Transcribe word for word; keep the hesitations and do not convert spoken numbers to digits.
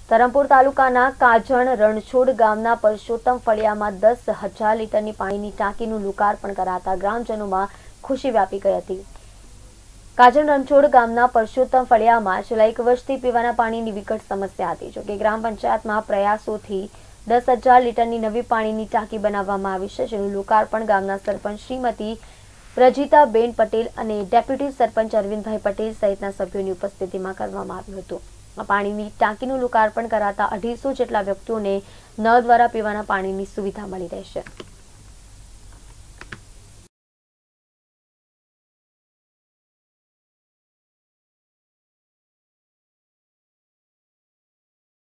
ધરમપુર તાલુકાના કાજણ રણછોડ ગામના પરસોત્તમ ફળિયામાં દસ હજાર લીટરની પાણીની ટાંકીનું લોકાર્પણ કરાતા ગ્રામજનોમાં ખુશી વ્યાપી ગઈ હતી। કાજણ રણછોડ ગામના પરસોત્તમ ફળિયામાં છેલ્લા એક વર્ષથી પીવાના પાણીની વિકટ સમસ્યા હતી। જોકે ગ્રામ પંચાયતમાં પ્રયાસોથી દસ હજાર લીટરની નવી પાણીની ટાંકી બનાવવામાં આવી છે, જેનું લોકાર્પણ ગામના સરપંચ શ્રીમતી પ્રજીતાબેન પટેલ અને ડેપ્યુટી સરપંચ અરવિંદભાઈ પટેલ સહિતના સભ્યોની ઉપસ્થિતિમાં કરવામાં આવ્યું હતું। આ પાણીની ટાંકીનું લોકાર્પણ કરાતા અઢીસો જેટલા વ્યક્તિઓને નળ દ્વારા પીવાના પાણીની સુવિધા મળી રહેશે।